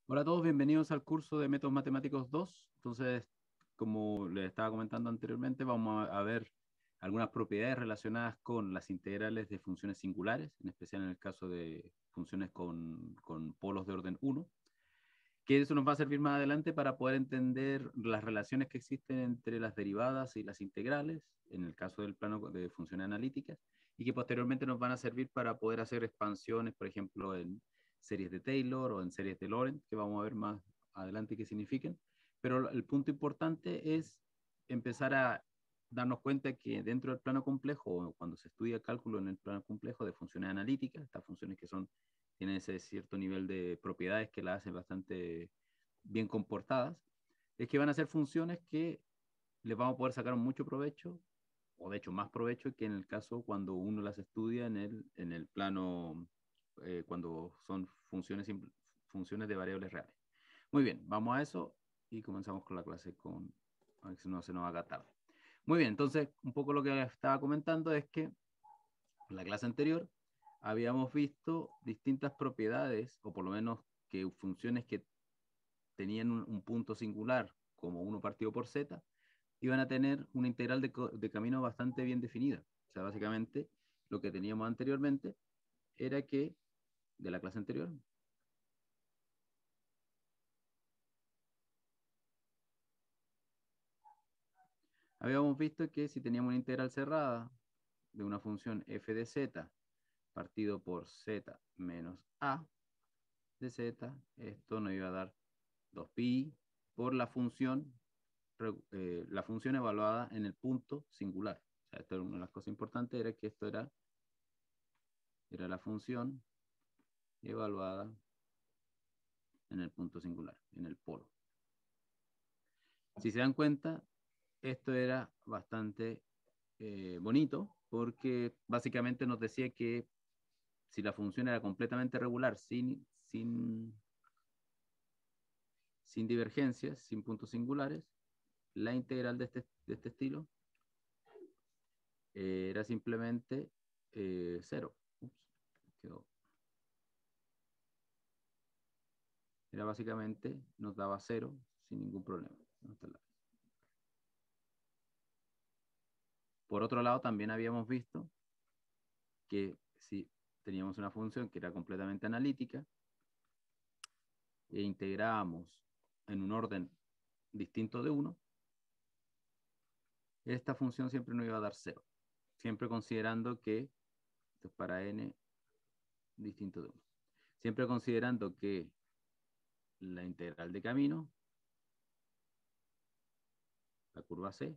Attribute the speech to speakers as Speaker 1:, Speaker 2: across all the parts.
Speaker 1: Hola a todos, bienvenidos al curso de Métodos Matemáticos 2. Entonces, como les estaba comentando anteriormente, vamos a ver algunas propiedades relacionadas con las integrales de funciones singulares, en especial en el caso de funciones con polos de orden 1, que eso nos va a servir más adelante para poder entender las relaciones que existen entre las derivadas y las integrales, en el caso del plano de funciones analíticas, y que posteriormente nos van a servir para poder hacer expansiones, por ejemplo, en series de Taylor o en series de Lorentz, que vamos a ver más adelante qué significan. Pero el punto importante es empezar a darnos cuenta que dentro del plano complejo, o cuando se estudia cálculo en el plano complejo de funciones analíticas, estas funciones que tienen ese cierto nivel de propiedades que las hacen bastante bien comportadas, es que van a ser funciones que les vamos a poder sacar mucho provecho, o de hecho más provecho que en el caso cuando uno las estudia en el plano, cuando son funciones de variables reales. Muy bien, vamos a eso y comenzamos con la clase a ver si no se nos haga tarde. Muy bien, entonces un poco lo que estaba comentando es que en la clase anterior habíamos visto distintas propiedades, o por lo menos que funciones que tenían un punto singular, como 1 partido por z, iban a tener una integral de camino bastante bien definida. O sea, básicamente lo que teníamos anteriormente era que, de la clase anterior, habíamos visto que si teníamos una integral cerrada de una función f de z partido por z menos a de z, esto nos iba a dar 2pi por la función evaluada en el punto singular. O sea, esto era una de las cosas importantes, era que esto era la función evaluada en el punto singular, en el polo. Si se dan cuenta, esto era bastante bonito, porque básicamente nos decía que si la función era completamente regular, sin divergencias, sin puntos singulares, la integral de este estilo era simplemente 0. Quedó. Era básicamente, nos daba 0 sin ningún problema. Por otro lado, también habíamos visto que si teníamos una función que era completamente analítica e integrábamos en un orden distinto de 1, esta función siempre nos iba a dar 0, siempre considerando que, esto es para n distinto de 1, siempre considerando que la integral de camino, la curva C,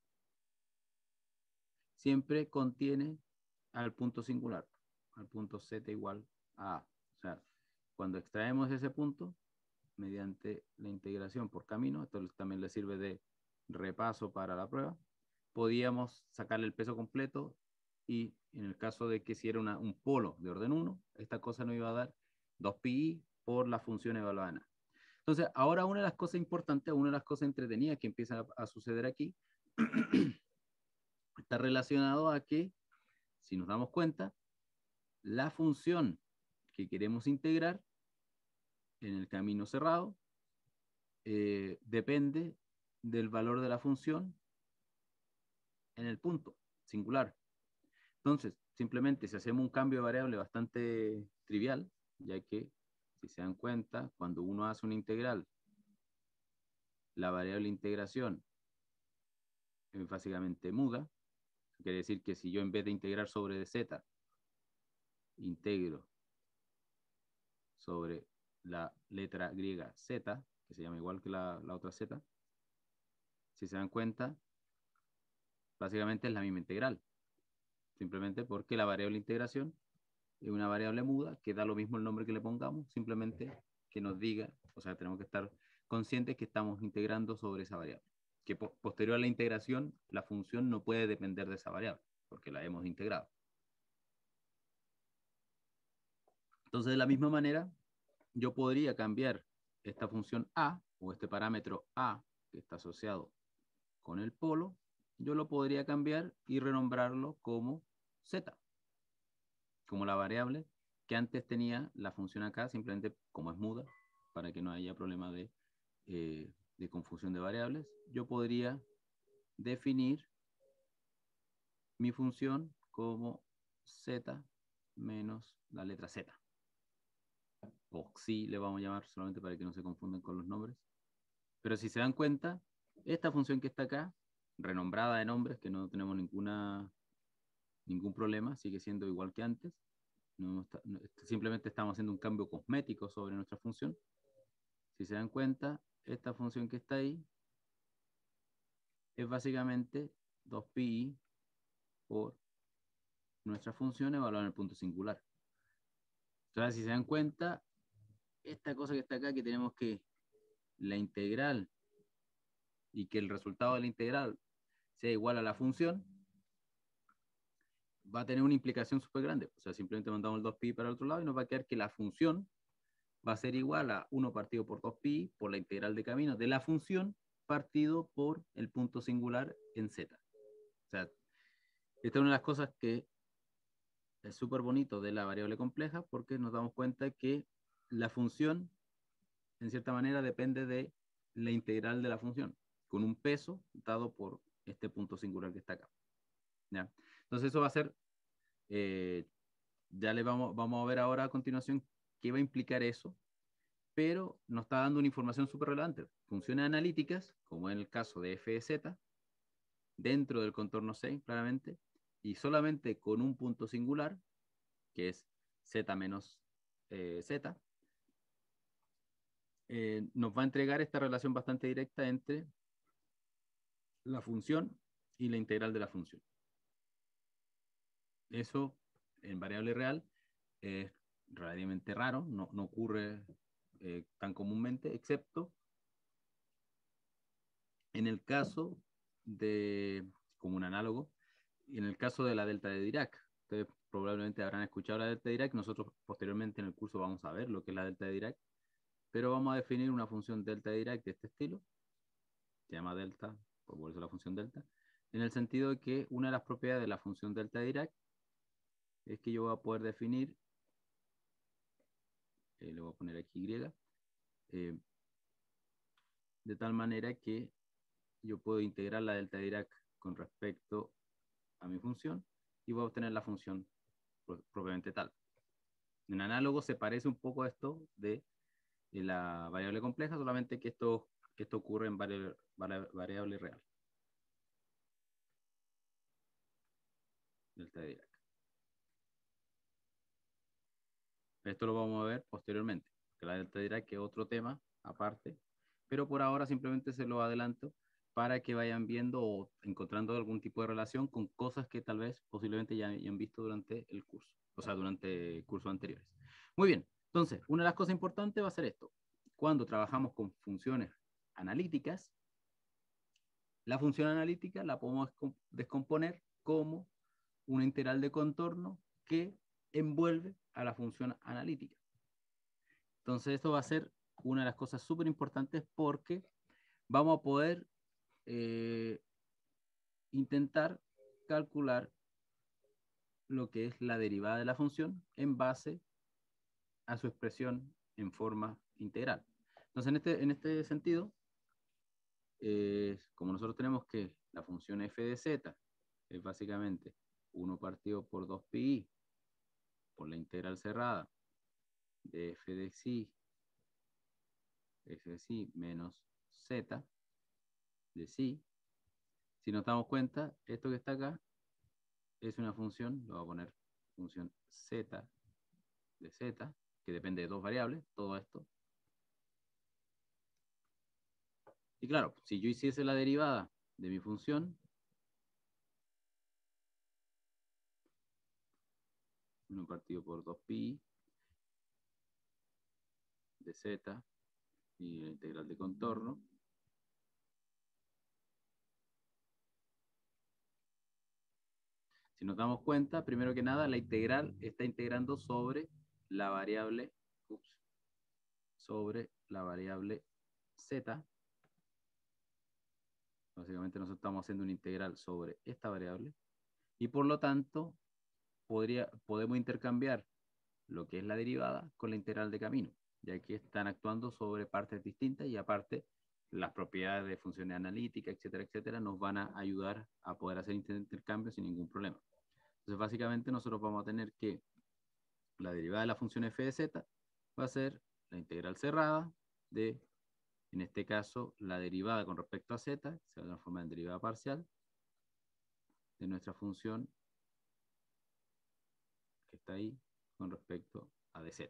Speaker 1: siempre contiene al punto singular, al punto z igual a a. O sea, cuando extraemos ese punto, mediante la integración por camino, esto también le sirve de repaso para la prueba, podíamos sacarle el peso completo y en el caso de que si era un polo de orden 1, esta cosa nos iba a dar 2pi por la función evaluada en A. Entonces, ahora una de las cosas importantes, una de las cosas entretenidas que empieza a suceder aquí, está relacionado a que, si nos damos cuenta, la función que queremos integrar en el camino cerrado depende del valor de la función en el punto singular. Entonces, simplemente si hacemos un cambio de variable bastante trivial, ya que, si se dan cuenta, cuando uno hace una integral, la variable integración es básicamente muda. Quiere decir que si yo en vez de integrar sobre z, integro sobre la letra griega z, que se llama igual que la otra z, si se dan cuenta, básicamente es la misma integral. Simplemente porque la variable integración es una variable muda, que da lo mismo el nombre que le pongamos, simplemente que nos diga, o sea, tenemos que estar conscientes que estamos integrando sobre esa variable. Que posterior a la integración, la función no puede depender de esa variable, porque la hemos integrado. Entonces, de la misma manera, yo podría cambiar esta función a, o este parámetro a, que está asociado con el polo, yo lo podría cambiar y renombrarlo como z, como la variable que antes tenía la función acá, simplemente como es muda, para que no haya problema de confusión de variables, yo podría definir mi función como z menos la letra z. O xi le vamos a llamar solamente para que no se confundan con los nombres. Pero si se dan cuenta, esta función que está acá, renombrada de nombres, que no tenemos ningún problema, sigue siendo igual que antes. Simplemente estamos haciendo un cambio cosmético sobre nuestra función. Si se dan cuenta, esta función que está ahí es básicamente 2pi por nuestra función evaluada en el punto singular. Entonces, si se dan cuenta, esta cosa que está acá, que tenemos que la integral y que el resultado de la integral sea igual a la función, va a tener una implicación súper grande. O sea, simplemente mandamos el 2pi para el otro lado y nos va a quedar que la función va a ser igual a 1 partido por 2pi por la integral de camino de la función partido por el punto singular en z. O sea, esta es una de las cosas que es súper bonito de la variable compleja, porque nos damos cuenta que la función, en cierta manera, depende de la integral de la función, con un peso dado por este punto singular que está acá. ¿Ya? Entonces eso va a ser, ya le vamos a ver ahora a continuación qué va a implicar eso, pero nos está dando una información súper relevante. Funciones analíticas, como en el caso de f de z, dentro del contorno 6, claramente, y solamente con un punto singular, que es z menos z, nos va a entregar esta relación bastante directa entre la función y la integral de la función. Eso, en variable real, es relativamente raro, no ocurre tan comúnmente, excepto en el caso de, como un análogo, en el caso de la delta de Dirac. Ustedes probablemente habrán escuchado la delta de Dirac. Nosotros posteriormente en el curso vamos a ver lo que es la delta de Dirac, pero vamos a definir una función delta de Dirac de este estilo. Se llama delta, por eso la función delta, en el sentido de que una de las propiedades de la función delta de Dirac es que yo voy a poder definir, le voy a poner aquí y, de tal manera que yo puedo integrar la delta de Dirac con respecto a mi función y voy a obtener la función propiamente tal. En análogo se parece un poco a esto de la variable compleja, solamente que esto ocurre en variable real. Delta de Dirac. Esto lo vamos a ver posteriormente, que la delta de Dirac es otro tema aparte, pero por ahora simplemente se lo adelanto para que vayan viendo o encontrando algún tipo de relación con cosas que tal vez posiblemente ya hayan visto durante el curso, o sea, durante cursos anteriores. Muy bien, entonces, una de las cosas importantes va a ser esto. Cuando trabajamos con funciones analíticas, la función analítica la podemos descomponer como una integral de contorno que envuelve a la función analítica. Entonces esto va a ser una de las cosas súper importantes, porque vamos a poder intentar calcular lo que es la derivada de la función en base a su expresión en forma integral. Entonces en este sentido, como nosotros tenemos que la función f de z es básicamente 1 partido por 2pi por la integral cerrada de f de xi menos z de xi. Si nos damos cuenta, esto que está acá es una función, lo voy a poner función z de z, que depende de dos variables, todo esto. Y claro, si yo hiciese la derivada de mi función, 1 partido por 2pi de z y la integral de contorno, si nos damos cuenta, primero que nada, la integral está integrando sobre la variable, sobre la variable z. Básicamente nosotros estamos haciendo una integral sobre esta variable y por lo tanto podemos intercambiar lo que es la derivada con la integral de camino. ya que están actuando sobre partes distintas y aparte las propiedades de funciones analíticas, etcétera, etcétera, nos van a ayudar a poder hacer intercambios sin ningún problema. Entonces, básicamente nosotros vamos a tener que la derivada de la función f de z va a ser la integral cerrada de, en este caso, la derivada con respecto a z, se va a transformar en derivada parcial de nuestra función que está ahí con respecto a dz.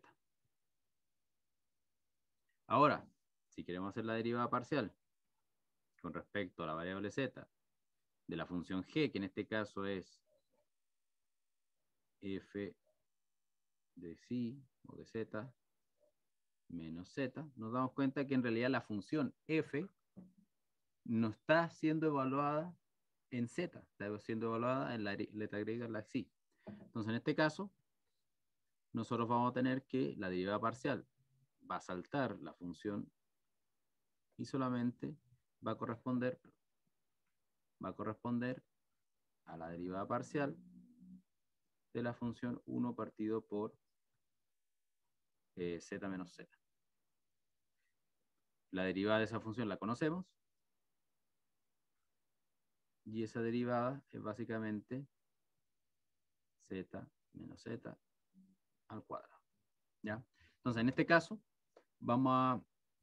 Speaker 1: Ahora, si queremos hacer la derivada parcial con respecto a la variable z de la función g, que en este caso es f de psi o de z menos z, nos damos cuenta que en realidad la función f no está siendo evaluada en z, está siendo evaluada en la letra griega, la psi. Entonces, en este caso, nosotros vamos a tener que la derivada parcial va a saltar la función y solamente va a corresponder a la derivada parcial de la función 1 partido por z menos z. La derivada de esa función la conocemos y esa derivada es básicamente z menos z al cuadrado. ¿Ya? Entonces, en este caso, vamos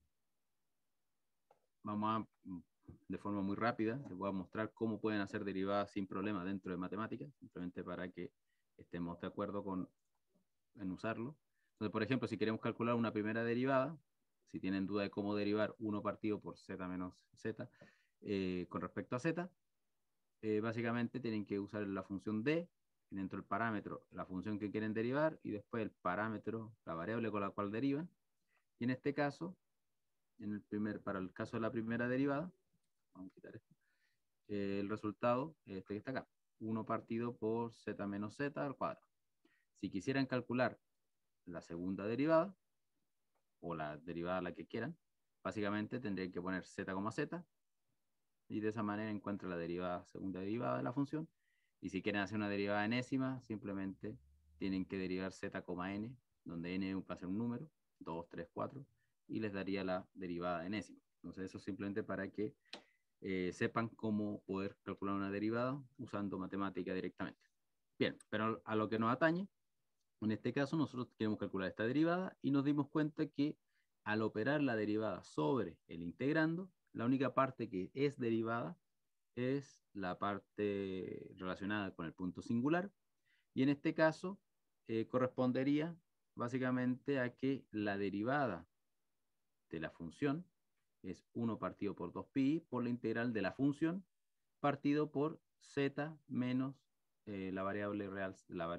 Speaker 1: a, de forma muy rápida, les voy a mostrar cómo pueden hacer derivadas sin problema dentro de matemáticas, simplemente para que estemos de acuerdo en usarlo. Entonces, por ejemplo, si queremos calcular una primera derivada, si tienen duda de cómo derivar 1 partido por z menos z con respecto a z, básicamente tienen que usar la función d, dentro del parámetro la función que quieren derivar y después el parámetro, la variable con la cual derivan. Y en este caso, para el caso de la primera derivada, vamos a quitar esto, el resultado este que está acá, 1 partido por z menos z al cuadrado. Si quisieran calcular la segunda derivada, o la derivada la que quieran, básicamente tendrían que poner z, z, y de esa manera encuentra la segunda derivada de la función. Y si quieren hacer una derivada enésima, simplemente tienen que derivar z, n, donde n va a ser un número, 2, 3, 4, y les daría la derivada enésima. Entonces eso simplemente para que sepan cómo poder calcular una derivada usando matemática directamente. Bien, pero a lo que nos atañe, en este caso nosotros queremos calcular esta derivada y nos dimos cuenta que al operar la derivada sobre el integrando, la única parte que es derivada es la parte relacionada con el punto singular, y en este caso correspondería básicamente a que la derivada de la función es 1 partido por 2pi por la integral de la función partido por z menos la variable real,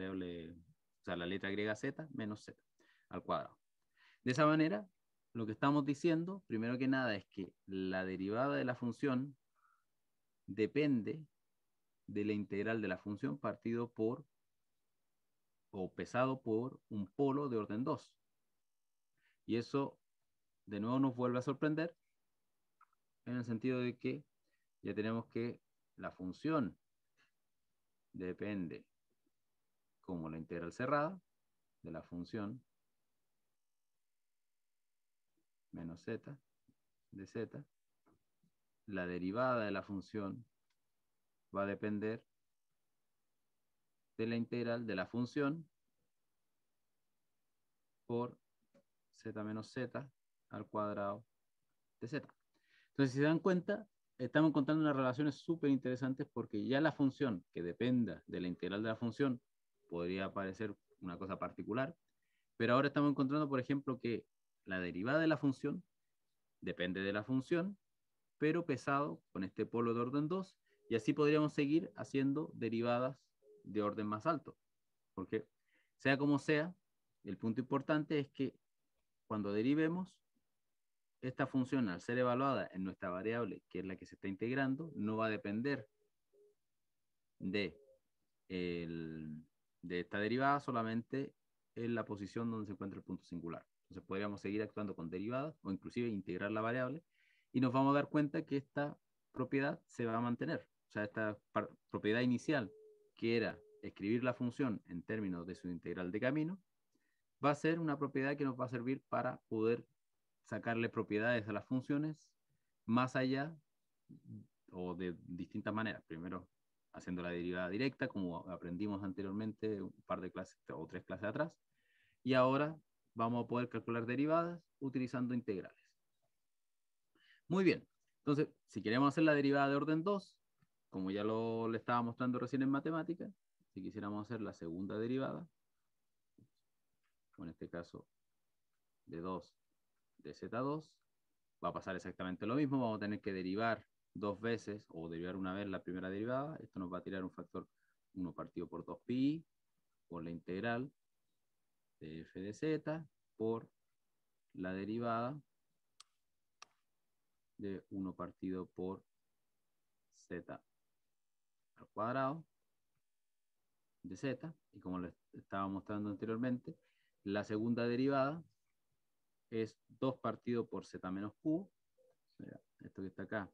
Speaker 1: o sea, la letra griega z menos z al cuadrado. De esa manera, lo que estamos diciendo, primero que nada, es que la derivada de la función depende de la integral de la función partido por o pesado por un polo de orden 2. Y eso de nuevo nos vuelve a sorprender en el sentido de que ya tenemos que la función depende como la integral cerrada de la función menos z de z. La derivada de la función va a depender de la integral de la función por z menos z al cuadrado de z. Entonces, si se dan cuenta, estamos encontrando unas relaciones súper interesantes porque ya la función que dependa de la integral de la función podría parecer una cosa particular, pero ahora estamos encontrando, por ejemplo, que la derivada de la función depende de la función, pero pesado con este polo de orden 2, y así podríamos seguir haciendo derivadas de orden más alto, porque sea como sea, el punto importante es que cuando derivemos, esta función, al ser evaluada en nuestra variable, que es la que se está integrando, no va a depender de, de esta derivada solamente en la posición donde se encuentra el punto singular. Entonces podríamos seguir actuando con derivadas o inclusive integrar la variable y nos vamos a dar cuenta que esta propiedad se va a mantener. O sea, esta propiedad inicial, que era escribir la función en términos de su integral de camino, va a ser una propiedad que nos va a servir para poder sacarle propiedades a las funciones más allá o de distintas maneras. Primero, haciendo la derivada directa, como aprendimos anteriormente un par de clases o 3 clases atrás. Y ahora vamos a poder calcular derivadas utilizando integrales. Muy bien. Entonces, si queremos hacer la derivada de orden 2, como ya le estaba mostrando recién en matemáticas, si quisiéramos hacer la segunda derivada, o en este caso de 2 de z2, va a pasar exactamente lo mismo. Vamos a tener que derivar 2 veces o derivar una vez la primera derivada. Esto nos va a tirar un factor 1 partido por 2pi por la integral de f de z por la derivada de 1 partido por z al cuadrado de z. Y como les estaba mostrando anteriormente, la segunda derivada es 2 partido por z menos q. O sea, esto que está acá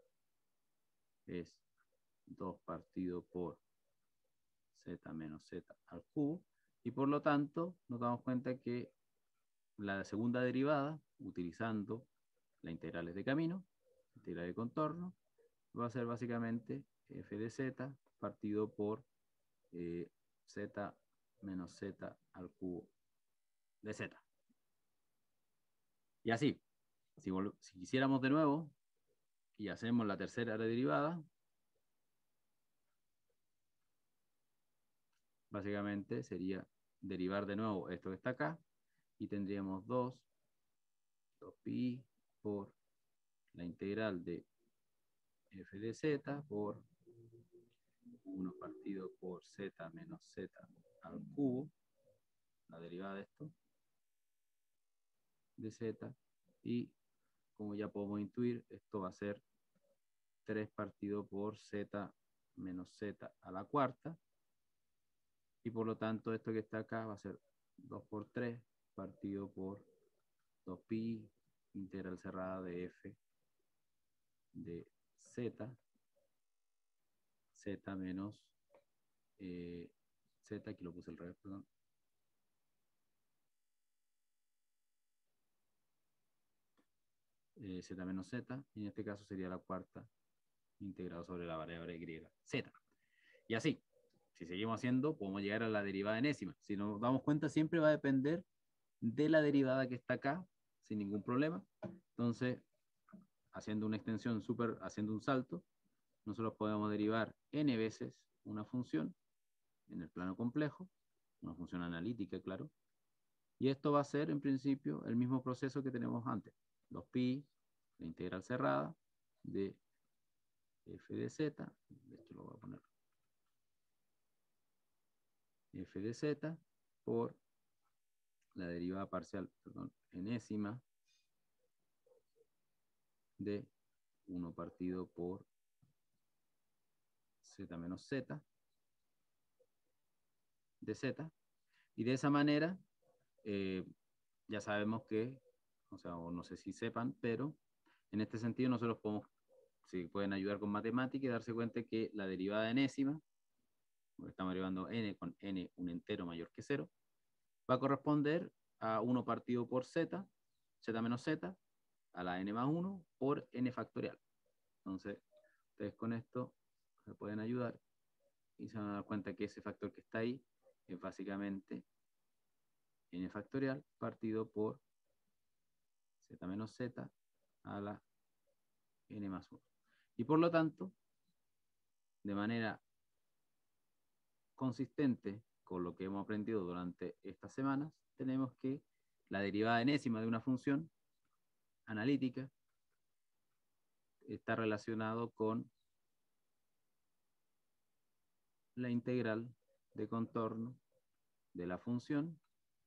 Speaker 1: es 2 partido por z menos z al cubo. Y por lo tanto, nos damos cuenta que la segunda derivada, utilizando las integrales de camino, integral de contorno, va a ser básicamente f de z partido por z menos z al cubo de z. Y así, si quisiéramos de nuevo y hacemos la tercera derivada, básicamente sería derivar de nuevo esto que está acá y tendríamos 2pi por la integral de f de z por 1 partido por z menos z al cubo, la derivada de esto, de z, y como ya podemos intuir, esto va a ser 3 partido por z menos z a la cuarta, y por lo tanto esto que está acá va a ser 2 por 3 partido por 2pi integral cerrada de f de z, z menos z, aquí lo puse al revés, perdón, z menos z, y en este caso sería la cuarta integrado sobre la variable griega z. Y así, si seguimos haciendo, podemos llegar a la derivada enésima. Si nos damos cuenta, siempre va a depender de la derivada que está acá, sin ningún problema. Entonces, haciendo una extensión haciendo un salto, nosotros podemos derivar n veces una función en el plano complejo, una función analítica, claro. Y esto va a ser, en principio, el mismo proceso que tenemos antes. 2pi, la integral cerrada de f de z, de hecho lo voy a poner, f de z por la derivada parcial, perdón, enésima de 1 partido por z menos z de z. Y de esa manera, ya sabemos que, o sea, o no sé si sepan, pero en este sentido nosotros podemos, si pueden ayudar con matemática y darse cuenta que la derivada enésima, estamos derivando n con n un entero mayor que 0, va a corresponder a 1 partido por z, z menos z, a la n más 1 por n factorial. Entonces, ustedes con esto se pueden ayudar y se van a dar cuenta que ese factor que está ahí es básicamente n factorial partido por z menos z a la n más 1. Y por lo tanto, de manera consistente con lo que hemos aprendido durante estas semanas, tenemos que la derivada enésima de una función analítica está relacionado con la integral de contorno de la función,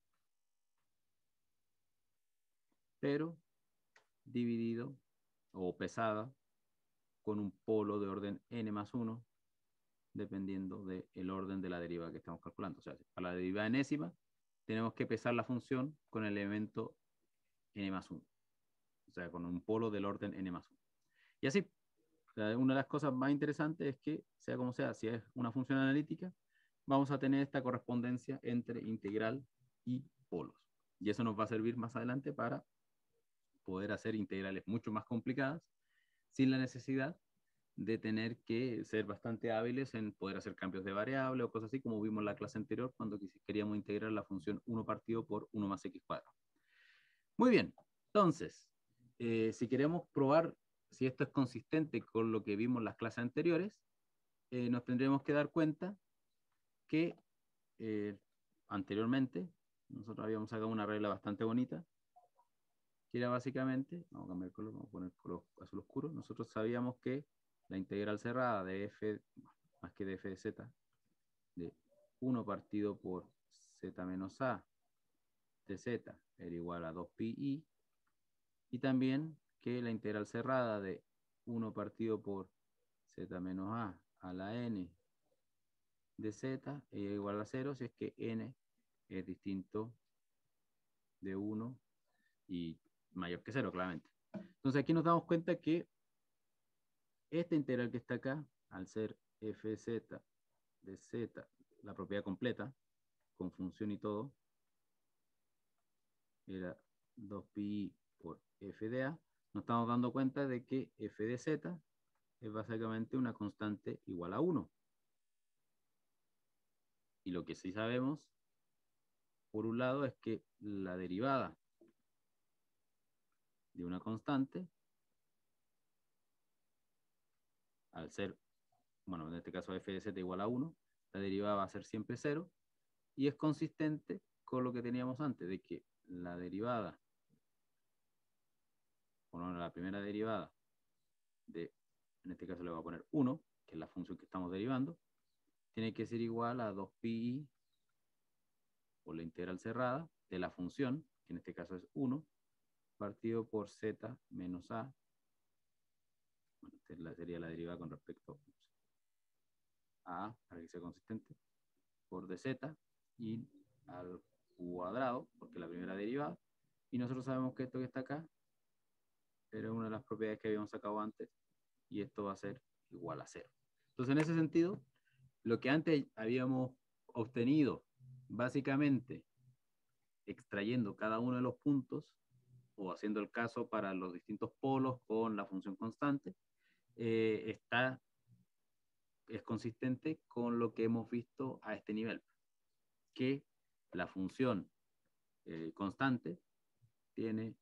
Speaker 1: pero dividido o pesada con un polo de orden n más 1, dependiendo del orden de la derivada que estamos calculando. O sea, para la derivada enésima, tenemos que pesar la función con el elemento n más 1. O sea, con un polo del orden n más 1. Y así, o sea, una de las cosas más interesantes es que, sea como sea, si es una función analítica, vamos a tener esta correspondencia entre integral y polos. Y eso nos va a servir más adelante para poder hacer integrales mucho más complicadas sin la necesidad de tener que ser bastante hábiles en poder hacer cambios de variable o cosas así, como vimos en la clase anterior cuando queríamos integrar la función 1 partido por 1 más x cuadrado. Muy bien, entonces, si queremos probar si esto es consistente con lo que vimos en las clases anteriores, nos tendremos que dar cuenta que anteriormente nosotros habíamos sacado una regla bastante bonita, que era básicamente, vamos a cambiar el color, vamos a poner color azul oscuro, nosotros sabíamos que la integral cerrada de f, más que de f de z, de 1 partido por z menos a de z era igual a 2pi, y también que la integral cerrada de 1 partido por z menos a la n de z es igual a 0 si es que n es distinto de 1 y mayor que 0, claramente. Entonces aquí nos damos cuenta que esta integral que está acá, al ser fz de z, la propiedad completa, con función y todo, era 2pi por f de a, nos estamos dando cuenta de que f de z es básicamente una constante igual a 1. Y lo que sí sabemos, por un lado, es que la derivada de una constante, al ser, bueno, en este caso f de z igual a 1, la derivada va a ser siempre 0, y es consistente con lo que teníamos antes, de que la derivada, bueno, la primera derivada de, en este caso le voy a poner 1, que es la función que estamos derivando, tiene que ser igual a 2pi por la integral cerrada de la función, que en este caso es 1, partido por z menos a, bueno, esta sería la derivada con respecto a A, para que sea consistente, por dz y al cuadrado, porque es la primera derivada, y nosotros sabemos que esto que está acá era una de las propiedades que habíamos sacado antes, y esto va a ser igual a 0. Entonces, en ese sentido, lo que antes habíamos obtenido, básicamente, extrayendo cada uno de los puntos, o haciendo el caso para los distintos polos con la función constante, es consistente con lo que hemos visto a este nivel, que la función constante tiene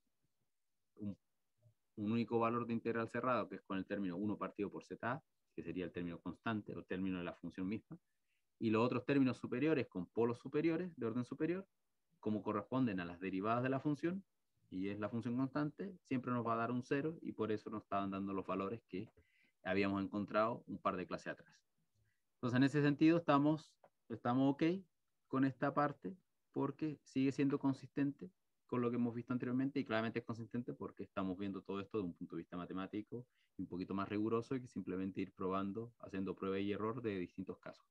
Speaker 1: un único valor de integral cerrado, que es con el término 1 partido por z, que sería el término constante, o el término de la función misma, y los otros términos superiores con polos superiores, de orden superior, como corresponden a las derivadas de la función, y es la función constante, siempre nos va a dar un 0, y por eso nos estaban dando los valores que habíamos encontrado un par de clases atrás. Entonces, en ese sentido, estamos ok con esta parte, porque sigue siendo consistente con lo que hemos visto anteriormente, y claramente es consistente porque estamos viendo todo esto de un punto de vista matemático un poquito más riguroso que simplemente ir probando, haciendo prueba y error de distintos casos.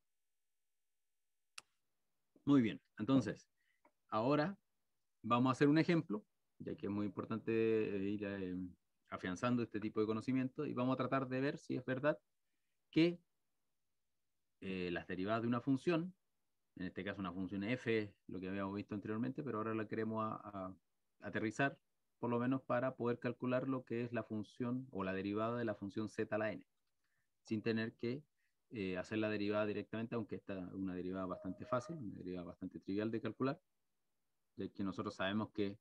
Speaker 1: Muy bien, entonces, ahora vamos a hacer un ejemplo, ya que es muy importante ir afianzando este tipo de conocimiento, y vamos a tratar de ver si es verdad que las derivadas de una función, en este caso una función f, lo que habíamos visto anteriormente, pero ahora la queremos aterrizar, por lo menos para poder calcular lo que es la función o la derivada de la función z a la n, sin tener que hacer la derivada directamente, aunque esta es una derivada bastante fácil, una derivada bastante trivial de calcular, ya que nosotros sabemos que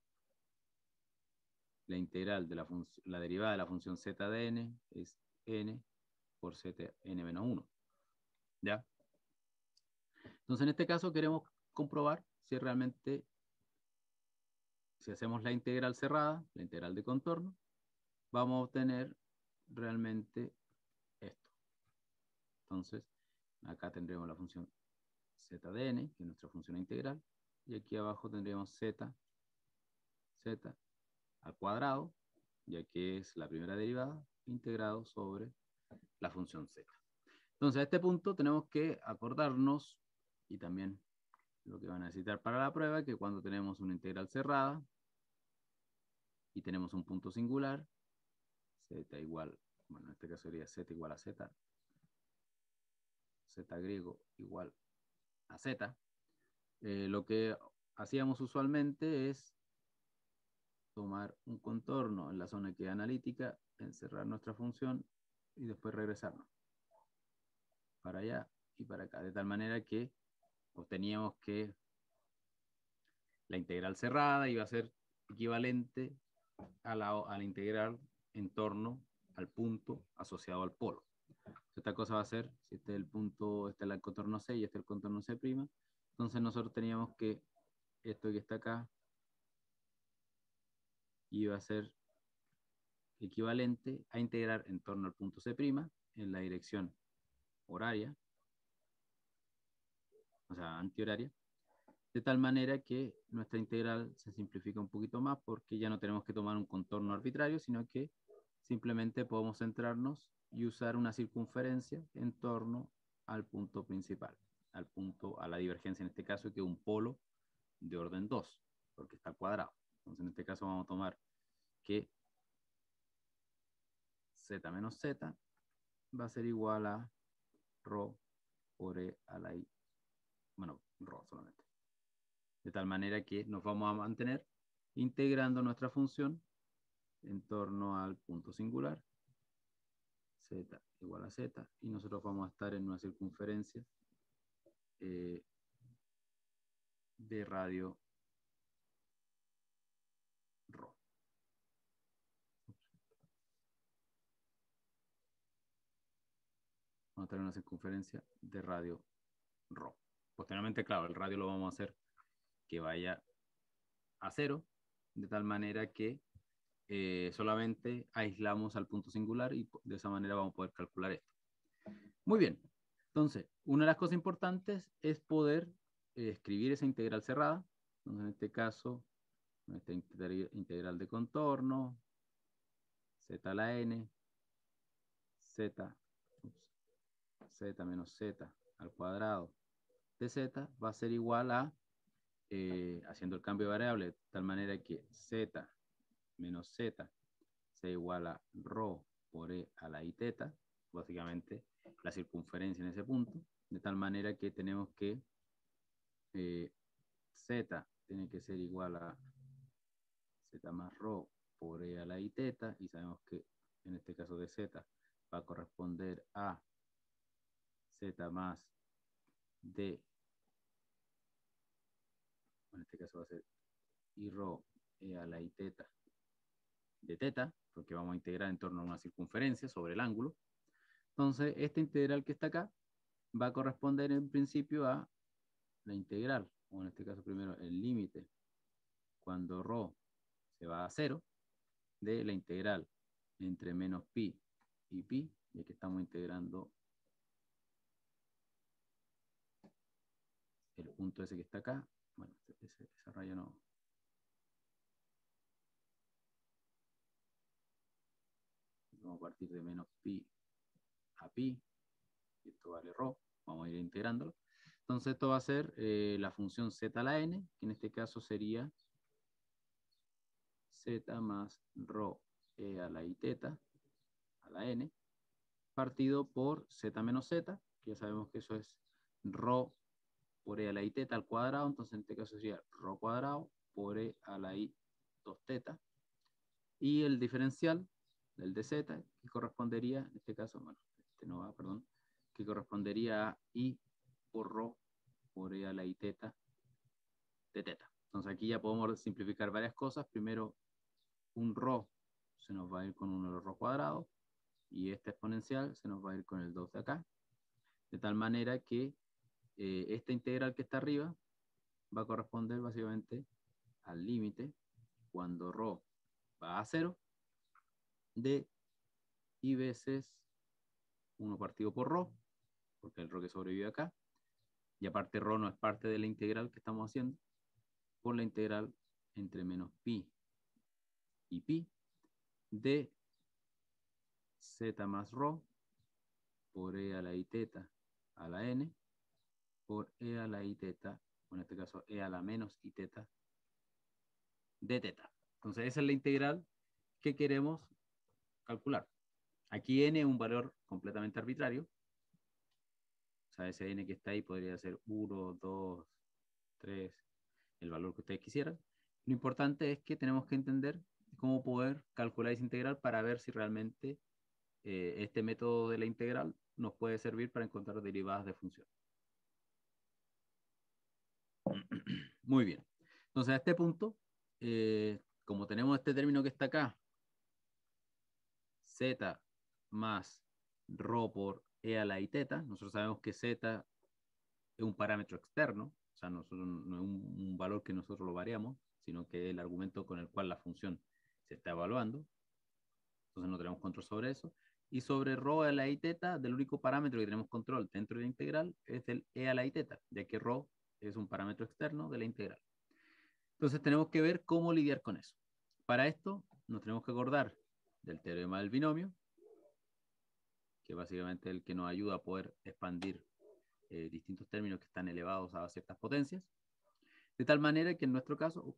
Speaker 1: la integral de la derivada de la función z de n es n por z n menos 1. ¿Ya? Entonces, en este caso queremos comprobar si realmente, si hacemos la integral cerrada, la integral de contorno, vamos a obtener realmente esto. Entonces, acá tendremos la función z de n, que es nuestra función integral, y aquí abajo tendremos z al cuadrado, ya que es la primera derivada, integrado sobre la función z. Entonces, a este punto tenemos que acordarnos, y también lo que van a necesitar para la prueba, que cuando tenemos una integral cerrada y tenemos un punto singular, z igual, bueno, en este caso sería z igual a z, z griego igual a z, lo que hacíamos usualmente es tomar un contorno en la zona que es analítica, encerrar nuestra función y después regresarnos para allá y para acá, de tal manera que obteníamos que la integral cerrada iba a ser equivalente a la integral en torno al punto asociado al polo. Esta cosa va a ser, si este es el punto, este es el contorno C y este es el contorno C', entonces nosotros teníamos que esto que está acá iba a ser equivalente a integrar en torno al punto C' en la dirección horaria, o sea, antihoraria, de tal manera que nuestra integral se simplifica un poquito más porque ya no tenemos que tomar un contorno arbitrario, sino que simplemente podemos centrarnos y usar una circunferencia en torno al punto principal, al punto, a la divergencia en este caso, que es un polo de orden 2, porque está cuadrado. Entonces en este caso vamos a tomar que z menos z va a ser igual a rho por e a la i, bueno, rho solamente. De tal manera que nos vamos a mantener integrando nuestra función en torno al punto singular, z igual a z, y nosotros vamos a estar en una circunferencia de radio rho. Vamos a tener una circunferencia de radio rho. Posteriormente, claro, el radio lo vamos a hacer que vaya a 0, de tal manera que solamente aislamos al punto singular y de esa manera vamos a poder calcular esto. Muy bien, entonces, una de las cosas importantes es poder escribir esa integral cerrada. Entonces, en este caso, nuestra integral de contorno, z a la n, z, z menos z al cuadrado de z va a ser igual a, haciendo el cambio de variable, de tal manera que z menos z sea igual a rho por e a la i teta, básicamente la circunferencia en ese punto, de tal manera que tenemos que z tiene que ser igual a z más rho por e a la i teta, y sabemos que en este caso de z va a corresponder a z más d, en este caso va a ser i rho e a la i teta de teta, porque vamos a integrar en torno a una circunferencia sobre el ángulo. Entonces, esta integral que está acá va a corresponder en principio a la integral, o en este caso primero el límite, cuando rho se va a 0, de la integral entre menos pi y pi, y aquí estamos integrando el punto ese que está acá. Bueno, esa raya no. Vamos a partir de menos pi a pi, y esto vale rho, vamos a ir integrándolo. Entonces esto va a ser la función z a la n, que en este caso sería z más rho e a la i teta a la n, partido por z menos z, que ya sabemos que eso es rho por e a la i teta al cuadrado, entonces en este caso sería rho cuadrado por e a la i 2 teta, y el diferencial del dz, que correspondería, en este caso, bueno, este no va, perdón, que correspondería a i por rho por e a la i teta de teta. Entonces aquí ya podemos simplificar varias cosas. Primero, un rho se nos va a ir con un rho cuadrado, y esta exponencial se nos va a ir con el 2 de acá, de tal manera que esta integral que está arriba va a corresponder básicamente al límite cuando rho va a 0 de i veces 1 partido por rho, porque el rho que sobrevive acá, y aparte rho no es parte de la integral que estamos haciendo, por la integral entre menos pi y pi de z más rho por e a la i teta a la n por e a la i teta, o en este caso e a la menos i teta de teta. Entonces esa es la integral que queremos calcular. Aquí n es un valor completamente arbitrario. O sea, ese n que está ahí podría ser 1, 2, 3. el valor que ustedes quisieran. Lo importante es que tenemos que entender cómo poder calcular esa integral para ver si realmente este método de la integral nos puede servir para encontrar derivadas de funciones. Muy bien. Entonces, a este punto, como tenemos este término que está acá, z más rho por e a la i teta, nosotros sabemos que z es un parámetro externo, o sea, no es un valor que nosotros lo variamos, sino que es el argumento con el cual la función se está evaluando. Entonces no tenemos control sobre eso. Y sobre rho a la i teta, del único parámetro que tenemos control dentro de la integral es el e a la i teta, ya que rho es un parámetro externo de la integral. Entonces tenemos que ver cómo lidiar con eso. Para esto nos tenemos que acordar del teorema del binomio, que básicamente es el que nos ayuda a poder expandir distintos términos que están elevados a ciertas potencias. De tal manera que en nuestro caso,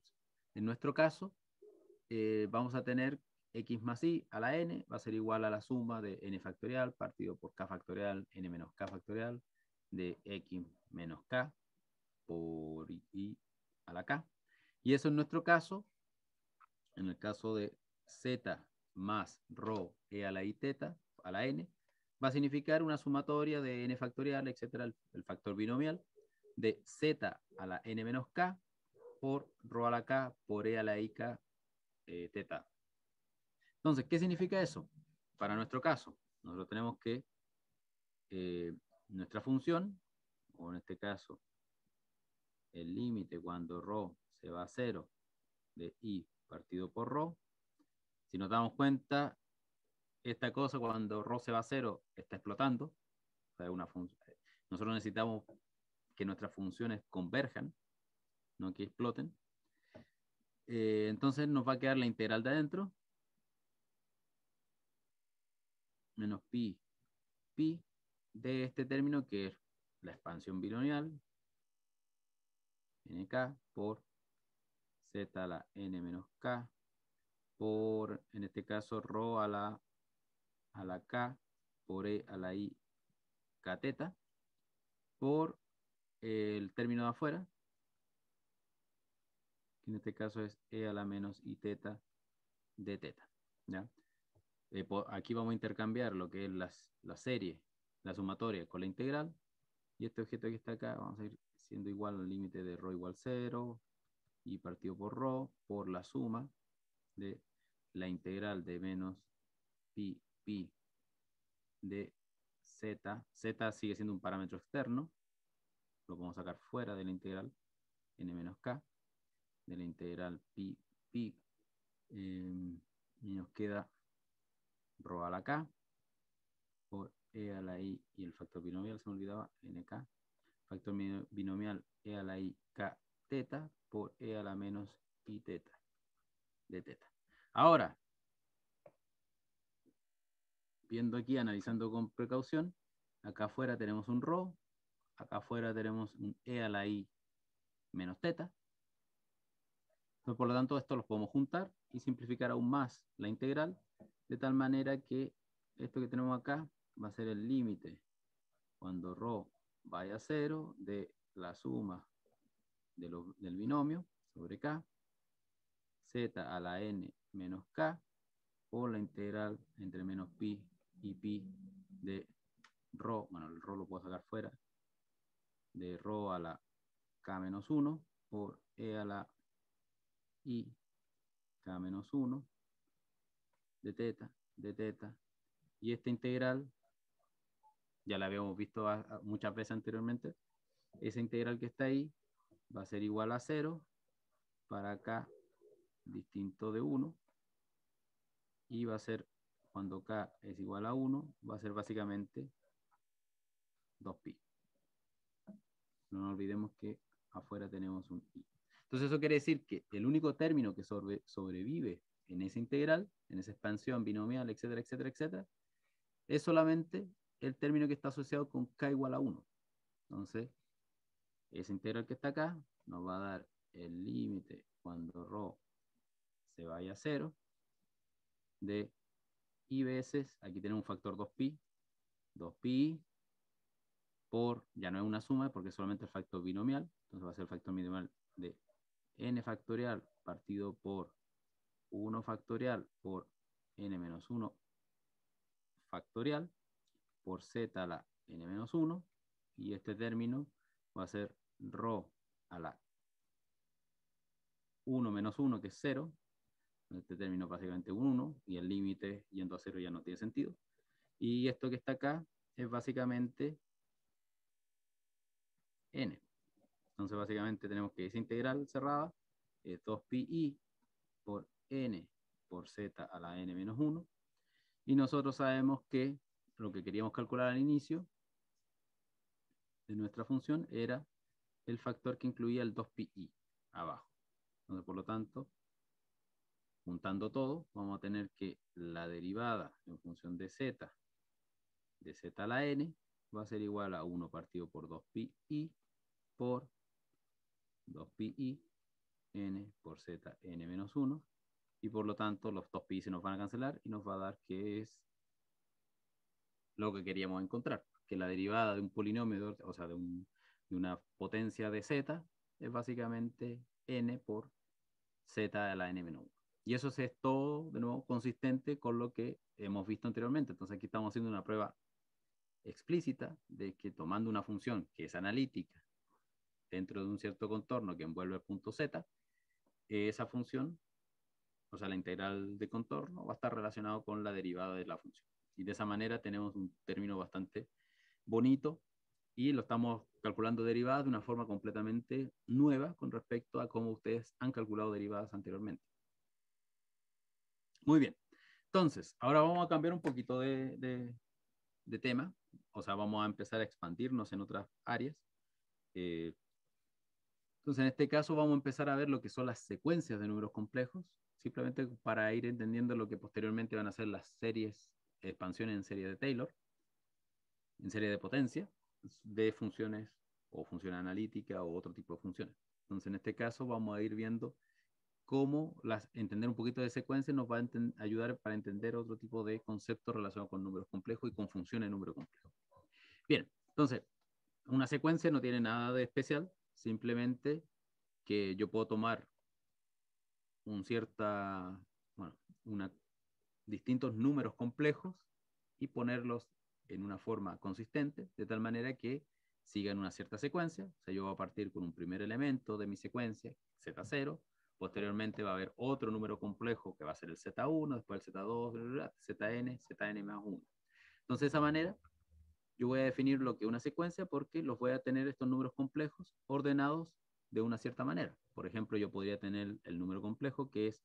Speaker 1: vamos a tener x más i a la n, va a ser igual a la suma de n factorial partido por k factorial, n menos k factorial, de x menos k por i a la k. Y eso en nuestro caso, en el caso de z más rho e a la i teta, a la n, va a significar una sumatoria de n factorial, etcétera, el factor binomial, de z a la n menos k por rho a la k por e a la i k teta. Entonces, ¿qué significa eso? Para nuestro caso, nosotros tenemos que nuestra función, o en este caso, el límite cuando rho se va a 0 de i partido por rho, si nos damos cuenta, esta cosa cuando rho se va a 0 está explotando. O sea, nosotros necesitamos que nuestras funciones converjan, no que exploten. Entonces nos va a quedar la integral de adentro, menos pi de este término que es la expansión binomial, nk por z a la n menos k por, en este caso, rho a la k por e a la i k teta por el término de afuera, que en este caso es e a la menos i teta de teta. ¿Ya? Aquí vamos a intercambiar lo que es la serie, la sumatoria con la integral, y este objeto que está acá vamos a ir siendo igual al límite de rho igual 0 y partido por rho por la suma de la integral de menos pi de z. Z sigue siendo un parámetro externo, lo podemos sacar fuera de la integral n menos k, de la integral pi, y nos queda rho a la k por e a la i y el factor binomial, se me olvidaba, nk, factor binomial e a la i k teta por e a la menos i teta de teta. Ahora, viendo aquí, analizando con precaución, acá afuera tenemos un rho, acá afuera tenemos un e a la i menos teta. Entonces, por lo tanto, esto los podemos juntar y simplificar aún más la integral, de tal manera que esto que tenemos acá va a ser el límite cuando rho vaya a 0 de la suma del binomio sobre k, z a la n menos k, por la integral entre menos pi y pi de rho, bueno, el rho lo puedo sacar fuera, de rho a la k menos 1 por e a la i k menos 1 de teta, y esta integral ya la habíamos visto muchas veces anteriormente. Esa integral que está ahí va a ser igual a 0 para k distinto de 1, y va a ser, cuando k es igual a 1, va a ser básicamente 2pi. No nos olvidemos que afuera tenemos un i. Entonces eso quiere decir que el único término que sobrevive en esa integral, en esa expansión binomial, etcétera, etcétera, etcétera, es solamente el término que está asociado con k igual a 1. Entonces, esa integral que está acá nos va a dar el límite cuando rho se vaya a 0 de i veces, aquí tenemos un factor 2pi por, ya no es una suma porque es solamente el factor binomial, entonces va a ser el factor binomial de n factorial partido por 1 factorial por n menos 1 factorial por z a la n menos 1, y este término va a ser ρ a la 1 menos 1, que es 0. Este término es básicamente un 1, y el límite yendo a 0 ya no tiene sentido. Y esto que está acá es básicamente n. Entonces básicamente tenemos que esa integral cerrada es 2pi por n por z a la n menos 1. Y nosotros sabemos que lo que queríamos calcular al inicio de nuestra función era el factor que incluía el 2pi abajo. Entonces, por lo tanto, juntando todo, vamos a tener que la derivada en función de z a la n va a ser igual a 1 partido por 2pi por 2pi n por z n menos 1. Y por lo tanto, los 2pi se nos van a cancelar y nos va a dar que es lo que queríamos encontrar, que la derivada de un polinomio, o sea, de una potencia de z, es básicamente n por z a la n menos 1. Y eso es todo, de nuevo, consistente con lo que hemos visto anteriormente. Entonces aquí estamos haciendo una prueba explícita de que tomando una función que es analítica dentro de un cierto contorno que envuelve el punto z, esa función, o sea, la integral de contorno, va a estar relacionado con la derivada de la función. Y de esa manera tenemos un término bastante bonito y lo estamos calculando derivadas de una forma completamente nueva con respecto a cómo ustedes han calculado derivadas anteriormente. Muy bien. Entonces, ahora vamos a cambiar un poquito de tema. O sea, vamos a empezar a expandirnos en otras áreas. Entonces, en este caso vamos a empezar a ver lo que son las secuencias de números complejos, simplemente para ir entendiendo lo que posteriormente van a ser las series, expansiones en serie de Taylor, en serie de potencia, de funciones o función analítica o otro tipo de funciones. Entonces, en este caso vamos a ir viendo cómo entender un poquito de secuencia nos va a ayudar para entender otro tipo de conceptos relacionados con números complejos y con funciones de número complejo. Bien, entonces, una secuencia no tiene nada de especial, simplemente que yo puedo tomar distintos números complejos y ponerlos en una forma consistente, de tal manera que sigan una cierta secuencia. O sea, yo voy a partir con un primer elemento de mi secuencia, Z0, posteriormente va a haber otro número complejo que va a ser el Z1, después el Z2, Zn más 1. Entonces, de esa manera, yo voy a definir lo que es una secuencia porque los voy a tener estos números complejos ordenados de una cierta manera. Por ejemplo, yo podría tener el número complejo que es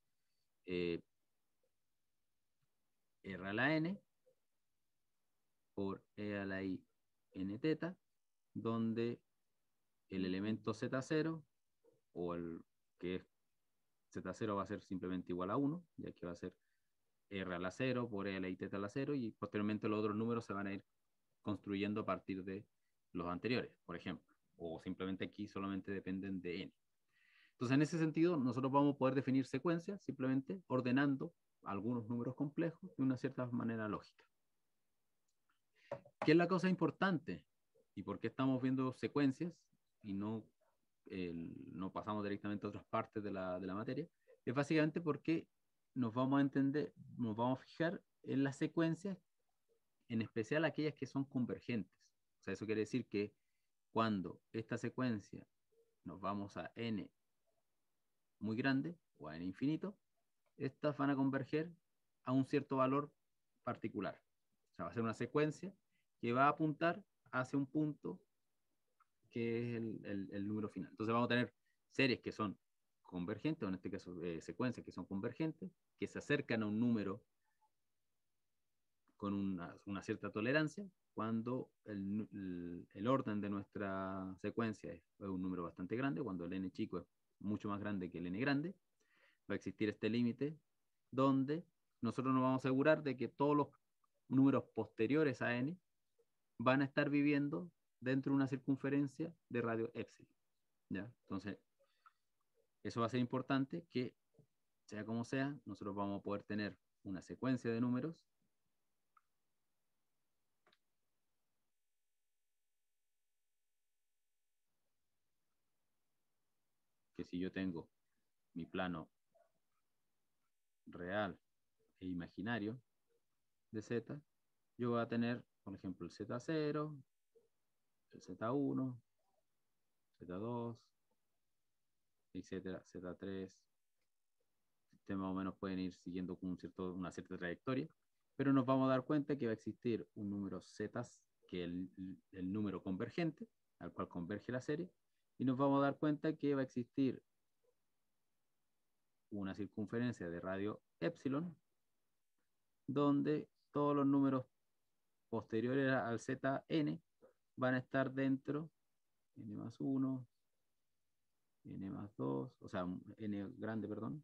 Speaker 1: R a la N por E a la I N teta, donde el elemento Z0 o el que es Z0 va a ser simplemente igual a 1, ya que va a ser R a la 0 por E a la I teta a la 0, y posteriormente los otros números se van a ir construyendo a partir de los anteriores, por ejemplo, o simplemente aquí solamente dependen de N. Entonces, en ese sentido, nosotros vamos a poder definir secuencias simplemente ordenando algunos números complejos de una cierta manera lógica. ¿Qué es la cosa importante? ¿Y por qué estamos viendo secuencias y no pasamos directamente a otras partes de la materia? Es básicamente porque nos vamos a fijar en las secuencias, en especial aquellas que son convergentes. O sea, eso quiere decir que cuando esta secuencia nos vamos a n muy grande o a n infinito, estas van a converger a un cierto valor particular. O sea, va a ser una secuencia que va a apuntar hacia un punto que es el número final. Entonces vamos a tener series que son convergentes, o en este caso secuencias que son convergentes, que se acercan a un número con una cierta tolerancia, cuando el orden de nuestra secuencia es un número bastante grande, cuando el n chico es mucho más grande que el n grande, va a existir este límite donde nosotros nos vamos a asegurar de que todos los números posteriores a n van a estar viviendo dentro de una circunferencia de radio epsilon. ¿Ya? Entonces, eso va a ser importante, que sea como sea, nosotros vamos a poder tener una secuencia de números que si yo tengo mi plano real e imaginario de Z, yo voy a tener, por ejemplo, el Z0, el Z1, Z2, etcétera, Z3. Ustedes más o menos pueden ir siguiendo con una cierta trayectoria, pero nos vamos a dar cuenta que va a existir un número Z, que es el número convergente, al cual converge la serie, y nos vamos a dar cuenta que va a existir una circunferencia de radio epsilon, donde todos los números posteriores al Zn van a estar dentro, n más 1, n más 2, o sea, n grande, perdón,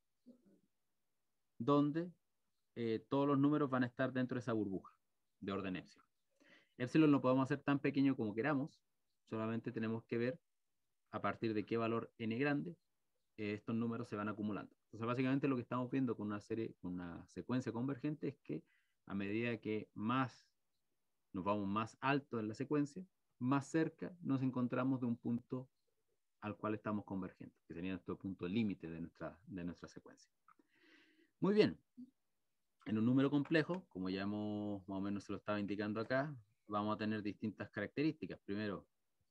Speaker 1: donde todos los números van a estar dentro de esa burbuja de orden epsilon. Epsilon lo podemos hacer tan pequeño como queramos, solamente tenemos que ver a partir de qué valor n grande estos números se van acumulando. Entonces, básicamente lo que estamos viendo con una secuencia convergente es que a medida que nos vamos más alto en la secuencia, más cerca nos encontramos de un punto al cual estamos convergiendo, que sería nuestro punto límite de nuestra secuencia. Muy bien. En un número complejo, como ya más o menos se lo estaba indicando acá, vamos a tener distintas características. Primero,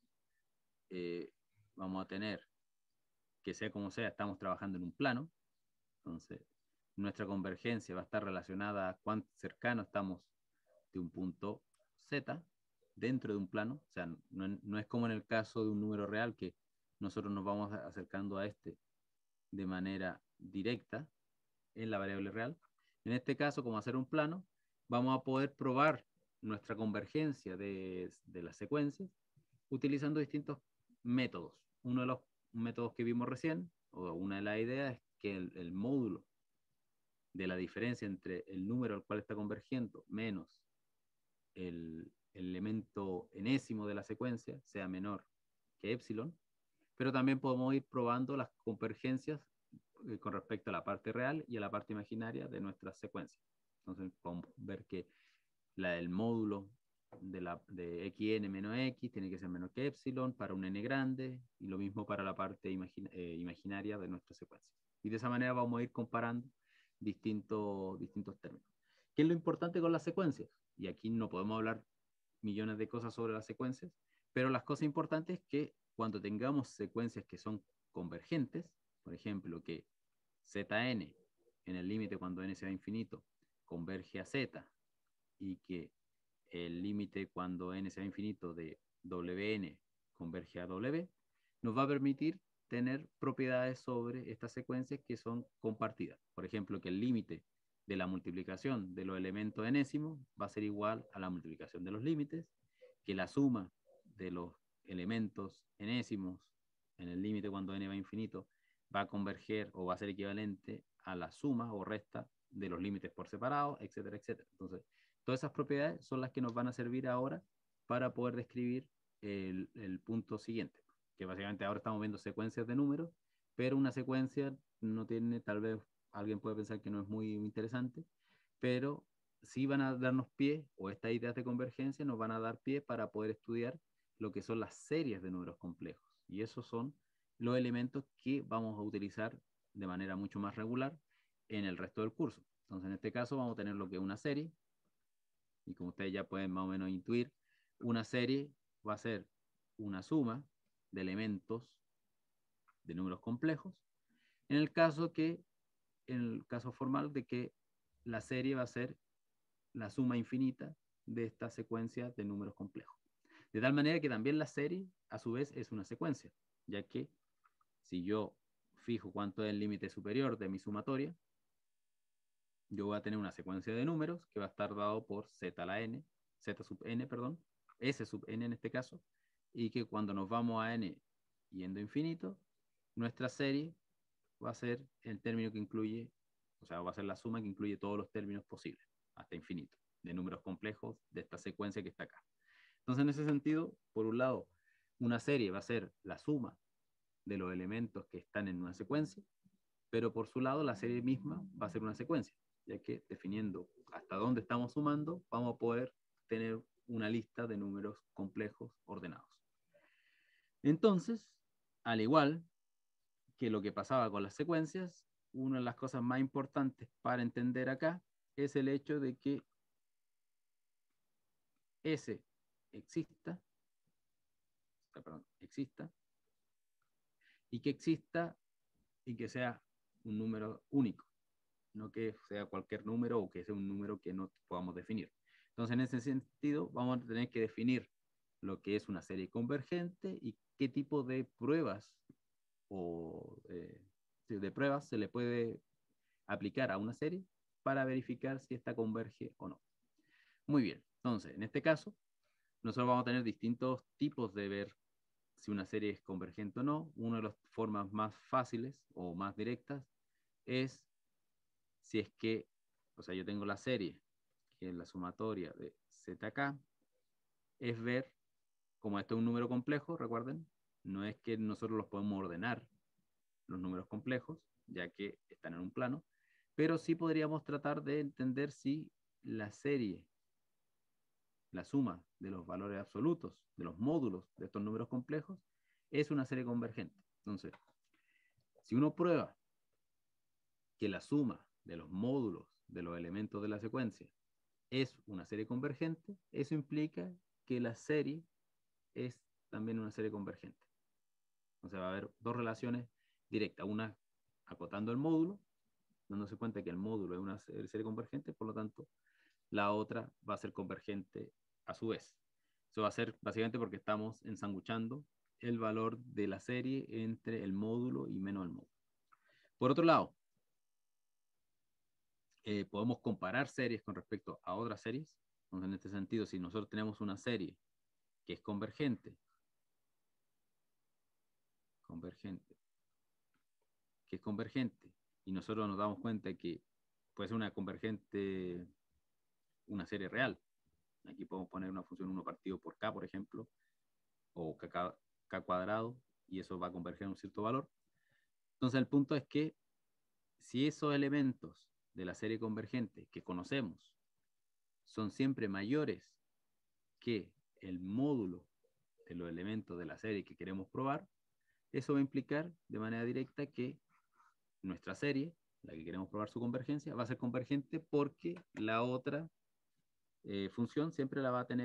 Speaker 1: vamos a tener que sea como sea, estamos trabajando en un plano. Entonces, nuestra convergencia va a estar relacionada a cuán cercano estamos de un punto Z dentro de un plano. O sea, no es como en el caso de un número real que nosotros nos vamos acercando a este de manera directa en la variable real. En este caso, como hacer un plano, vamos a poder probar nuestra convergencia de las secuencias utilizando distintos métodos. Uno de los métodos que vimos recién, o una de las ideas, es que el módulo de la diferencia entre el número al cual está convergiendo menos el elemento enésimo de la secuencia sea menor que epsilon, pero también podemos ir probando las convergencias con respecto a la parte real y a la parte imaginaria de nuestras secuencias. Entonces podemos ver que el módulo de xn menos x tiene que ser menor que epsilon para un n grande, y lo mismo para la parte imaginaria de nuestra secuencia. Y de esa manera vamos a ir comparando distintos términos. ¿Qué es lo importante con las secuencias? Y aquí no podemos hablar millones de cosas sobre las secuencias, pero las cosas importantes es que cuando tengamos secuencias que son convergentes, por ejemplo, que Zn en el límite cuando n sea infinito converge a z, y que el límite cuando n sea infinito de Wn converge a W, nos va a permitir tener propiedades sobre estas secuencias que son compartidas. Por ejemplo, que el límite de la multiplicación de los elementos enésimos va a ser igual a la multiplicación de los límites, que la suma de los elementos enésimos en el límite cuando n va a infinito va a converger o va a ser equivalente a la suma o resta de los límites por separado, etcétera, etcétera. Entonces, todas esas propiedades son las que nos van a servir ahora para poder describir el punto siguiente, que básicamente ahora estamos viendo secuencias de números, pero una secuencia no tiene, tal vez alguien puede pensar que no es muy interesante, pero sí van a darnos pie, o estas ideas de convergencia nos van a dar pie para poder estudiar lo que son las series de números complejos. Y esos son los elementos que vamos a utilizar de manera mucho más regular en el resto del curso. Entonces, en este caso vamos a tener lo que es una serie, y como ustedes ya pueden más o menos intuir, una serie va a ser una suma de elementos de números complejos, en el caso formal de que la serie va a ser la suma infinita de esta secuencia de números complejos. De tal manera que también la serie, a su vez, es una secuencia, ya que si yo fijo cuánto es el límite superior de mi sumatoria, yo voy a tener una secuencia de números que va a estar dado por z a la n, z sub n, perdón, s sub n en este caso, y que cuando nos vamos a n yendo a infinito, nuestra serie va a ser el término que incluye, o sea, va a ser la suma que incluye todos los términos posibles, hasta infinito, de números complejos de esta secuencia que está acá. Entonces, en ese sentido, por un lado, una serie va a ser la suma de los elementos que están en una secuencia, pero por su lado, la serie misma va a ser una secuencia, ya que definiendo hasta dónde estamos sumando, vamos a poder tener una lista de números complejos ordenados. Entonces, al igual que lo que pasaba con las secuencias, una de las cosas más importantes para entender acá es el hecho de que S exista y que sea un número único, no que sea cualquier número o que sea un número que no podamos definir. Entonces, en ese sentido, vamos a tener que definir lo que es una serie convergente y qué tipo de pruebas o de pruebas se le puede aplicar a una serie para verificar si esta converge o no. Muy bien, entonces, en este caso, nosotros vamos a tener distintos tipos de ver si una serie es convergente o no. Una de las formas más fáciles o más directas es si es que, o sea, yo tengo la serie, que es la sumatoria de zk, es ver, como esto es un número complejo, recuerden, no es que nosotros los podemos ordenar, los números complejos, ya que están en un plano, pero sí podríamos tratar de entender si la serie, la suma de los valores absolutos, de los módulos de estos números complejos, es una serie convergente. Entonces, si uno prueba que la suma de los módulos de los elementos de la secuencia es una serie convergente, eso implica que la serie es también una serie convergente. Entonces va a haber dos relaciones directas, una acotando el módulo, dándose cuenta que el módulo es una serie convergente, por lo tanto, la otra va a ser convergente a su vez. Eso va a ser básicamente porque estamos ensanguchando el valor de la serie entre el módulo y menos el módulo. Por otro lado, podemos comparar series con respecto a otras series. Entonces, en este sentido, si nosotros tenemos una serie que es convergente, y nosotros nos damos cuenta que puede ser una convergente, una serie real. Aquí podemos poner una función 1 partido por k, por ejemplo, o k cuadrado, y eso va a converger en un cierto valor. Entonces, el punto es que si esos elementos de la serie convergente que conocemos son siempre mayores que el módulo de los elementos de la serie que queremos probar, eso va a implicar de manera directa que nuestra serie, la que queremos probar su convergencia, va a ser convergente porque la otra función siempre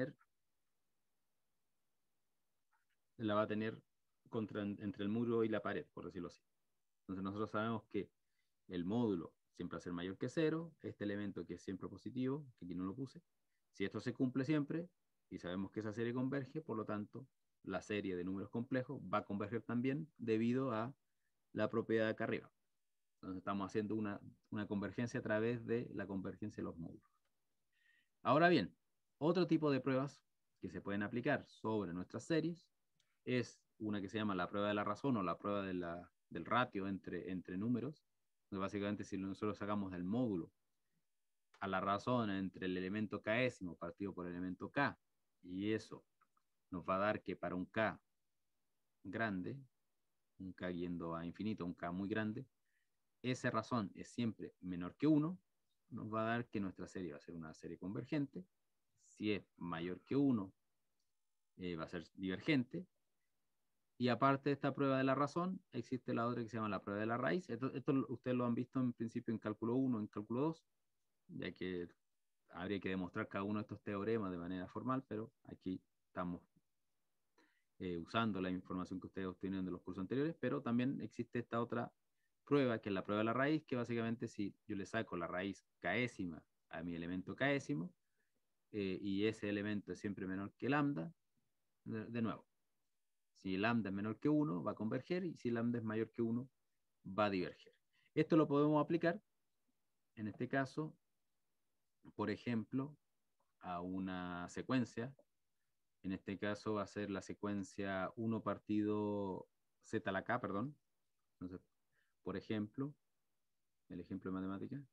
Speaker 1: la va a tener entre el muro y la pared, por decirlo así. Entonces nosotros sabemos que el módulo siempre va a ser mayor que 0, este elemento que es siempre positivo, que aquí no lo puse, si esto se cumple siempre, y sabemos que esa serie converge, por lo tanto, la serie de números complejos va a converger también debido a la propiedad de acá arriba. Entonces estamos haciendo una convergencia a través de la convergencia de los módulos. Ahora bien, otro tipo de pruebas que se pueden aplicar sobre nuestras series es una que se llama la prueba de la razón o la prueba del ratio entre números. Entonces, básicamente, si nosotros sacamos del módulo a la razón entre el elemento késimo partido por el elemento k, y eso nos va a dar que para un k grande, un k yendo a infinito, un k muy grande, esa razón es siempre menor que 1, nos va a dar que nuestra serie va a ser una serie convergente. Si es mayor que 1, va a ser divergente. Y aparte de esta prueba de la razón, existe la otra que se llama la prueba de la raíz. Esto ustedes lo han visto en principio en cálculo 1, en cálculo 2, ya que habría que demostrar cada uno de estos teoremas de manera formal, pero aquí estamos usando la información que ustedes obtienen de los cursos anteriores, pero también existe esta otra prueba, que es la prueba de la raíz, que básicamente si yo le saco la raíz késima a mi elemento késimo, y ese elemento es siempre menor que lambda, de nuevo, si lambda es menor que 1, va a converger, y si lambda es mayor que 1, va a diverger. Esto lo podemos aplicar, en este caso, por ejemplo, a una secuencia. En este caso va a ser la secuencia 1 partido z a la k, perdón. Entonces, por ejemplo, el ejemplo de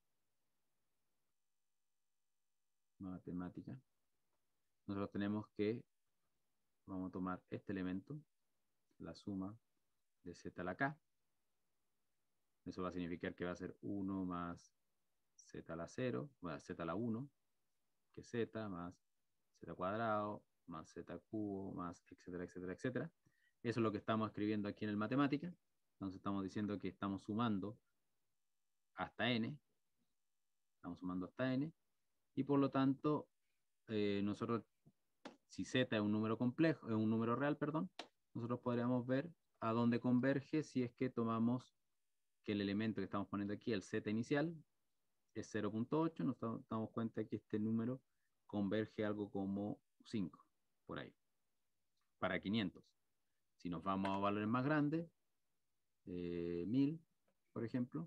Speaker 1: matemática, nosotros tenemos que, vamos a tomar este elemento, la suma de z a la k. Eso va a significar que va a ser 1 más z a la 0, bueno, z a la 1, que es z, más z cuadrado, más z cubo, más etcétera, etcétera, etcétera. Eso es lo que estamos escribiendo aquí en el matemática. Entonces estamos diciendo que estamos sumando hasta n, estamos sumando hasta n, y por lo tanto, nosotros, si z es un número complejo, es un número real, perdón, nosotros podríamos ver a dónde converge si es que tomamos que el elemento que estamos poniendo aquí, el z inicial, es 0.8, nos damos cuenta que este número converge algo como 5, por ahí, para 500. Si nos vamos a valores más grandes, 1000, por ejemplo,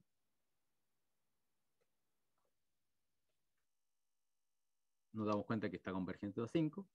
Speaker 1: nos damos cuenta que está convergente a 5,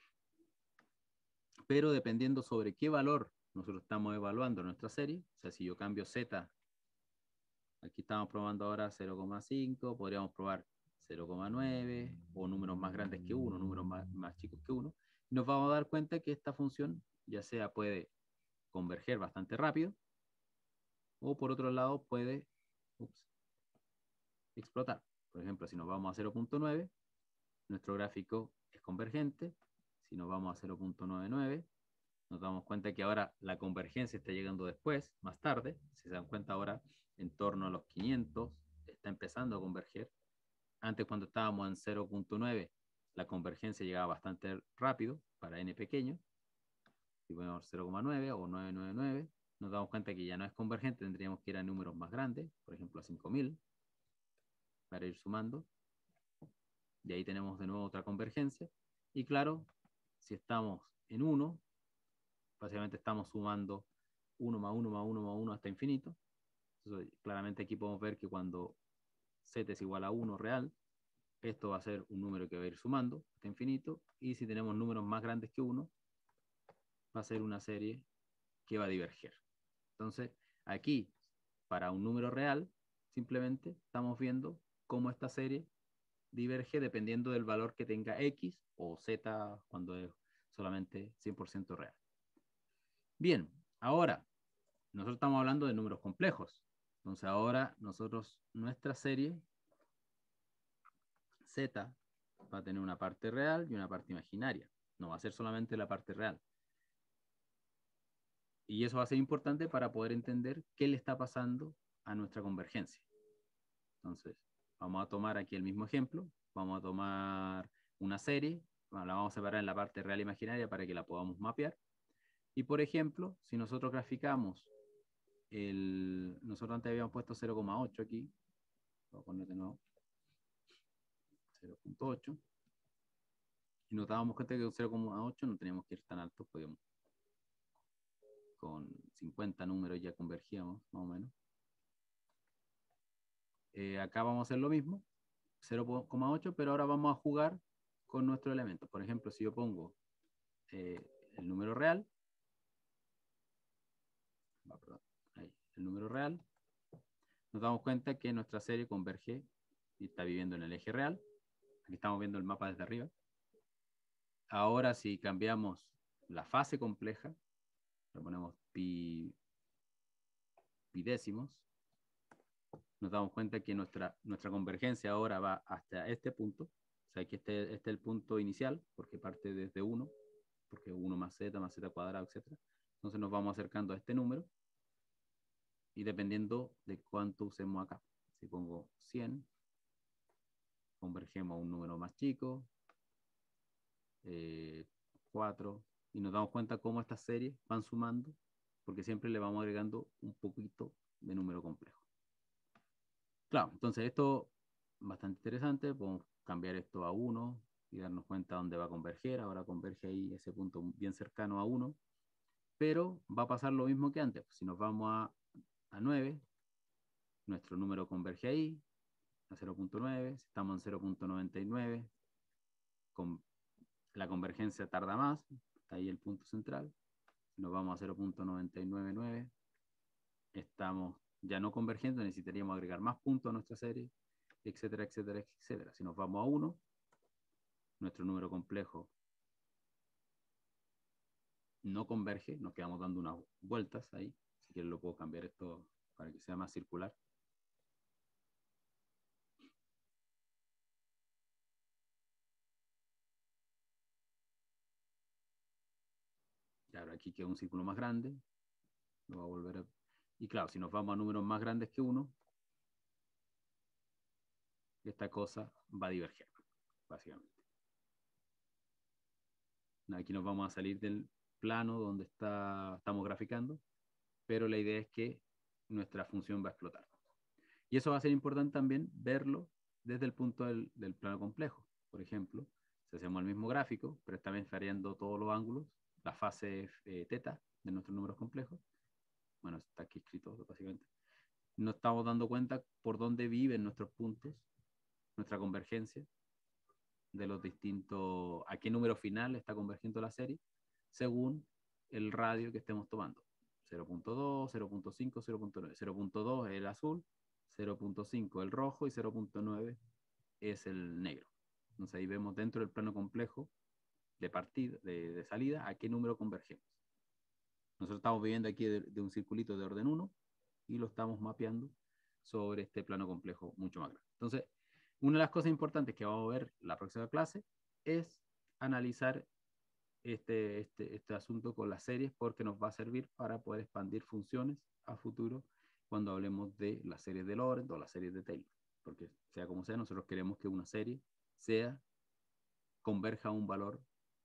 Speaker 1: pero dependiendo sobre qué valor nosotros estamos evaluando nuestra serie, o sea, si yo cambio z, aquí estamos probando ahora 0,5, podríamos probar 0,9 o números más grandes que 1, números más chicos que 1, nos vamos a dar cuenta que esta función ya sea puede converger bastante rápido o por otro lado puede explotar. Por ejemplo, si nos vamos a 0.9, nuestro gráfico es convergente. Si nos vamos a 0.99, nos damos cuenta que ahora la convergencia está llegando después, más tarde. Si se dan cuenta ahora, en torno a los 500, está empezando a converger. Antes, cuando estábamos en 0.9, la convergencia llegaba bastante rápido para n pequeño. Si ponemos 0,9 o 999, nos damos cuenta que ya no es convergente, tendríamos que ir a números más grandes, por ejemplo a 5000, para ir sumando. Y ahí tenemos de nuevo otra convergencia. Y claro, si estamos en 1, básicamente estamos sumando 1 más 1 más 1 más 1 hasta infinito. Entonces, claramente aquí podemos ver que cuando z es igual a 1 real, esto va a ser un número que va a ir sumando hasta infinito. Y si tenemos números más grandes que 1, va a ser una serie que va a diverger. Entonces, aquí, para un número real, simplemente estamos viendo cómo esta serie diverge dependiendo del valor que tenga x o z cuando es solamente 100% real. Bien, ahora, nosotros estamos hablando de números complejos. Entonces ahora nuestra serie z va a tener una parte real y una parte imaginaria. No va a ser solamente la parte real. Y eso va a ser importante para poder entender qué le está pasando a nuestra convergencia. Entonces, vamos a tomar aquí el mismo ejemplo. Vamos a tomar una serie. Bueno, la vamos a separar en la parte real e imaginaria para que la podamos mapear. Y por ejemplo, si nosotros graficamos nosotros antes habíamos puesto 0,8 aquí. Voy a poner de nuevo 0.8. Y nos dábamos cuenta que con 0,8 no teníamos que ir tan alto, podíamos con 50 números ya convergíamos, más o menos. Acá vamos a hacer lo mismo, 0,8, pero ahora vamos a jugar con nuestros elementos. Por ejemplo, si yo pongo el número real, ahí, el número real, nos damos cuenta que nuestra serie converge y está viviendo en el eje real. Aquí estamos viendo el mapa desde arriba. Ahora, si cambiamos la fase compleja, le ponemos pi décimos, nos damos cuenta que nuestra convergencia ahora va hasta este punto. O sea, que este es el punto inicial, porque parte desde 1, porque 1 más z cuadrado, etc. Entonces nos vamos acercando a este número, y dependiendo de cuánto usemos acá. Si pongo 100, convergemos a un número más chico, 4, y nos damos cuenta cómo estas series van sumando, porque siempre le vamos agregando un poquito de número complejo. Claro, entonces esto es bastante interesante. Podemos cambiar esto a 1 y darnos cuenta dónde va a converger. Ahora converge ahí ese punto bien cercano a 1, pero va a pasar lo mismo que antes. Si nos vamos a 9, nuestro número converge ahí, a 0.9. Si estamos en 0.99, la convergencia tarda más, está ahí el punto central. Si nos vamos a 0.999, estamos ya no convergiendo, necesitaríamos agregar más puntos a nuestra serie, etcétera, etcétera, etcétera. Si nos vamos a 1, nuestro número complejo no converge, nos quedamos dando unas vueltas ahí. Si quieren lo puedo cambiar esto para que sea más circular. Claro, aquí queda un círculo más grande. Lo voy a volver a... Y claro, si nos vamos a números más grandes que 1, esta cosa va a diverger, básicamente. Aquí nos vamos a salir del plano donde estamos graficando, pero la idea es que nuestra función va a explotar. Y eso va a ser importante también verlo desde el punto del plano complejo. Por ejemplo, si hacemos el mismo gráfico, pero esta vez variando todos los ángulos, la fase teta de nuestros números complejos, bueno, está aquí escrito básicamente, nos estamos dando cuenta por dónde viven nuestros puntos, nuestra convergencia, de los distintos, a qué número final está convergiendo la serie, según el radio que estemos tomando. 0.2, 0.5, 0.9. 0.2 es el azul, 0.5 el rojo y 0.9 es el negro. Entonces ahí vemos dentro del plano complejo de partida, de salida, a qué número convergemos. Nosotros estamos viviendo aquí de un circulito de orden 1 y lo estamos mapeando sobre este plano complejo mucho más grande. Entonces, una de las cosas importantes que vamos a ver la próxima clase es analizar este asunto con las series, porque nos va a servir para poder expandir funciones a futuro cuando hablemos de las series de Lorentz o las series de Taylor. Porque sea como sea, nosotros queremos que una serie converja a un valor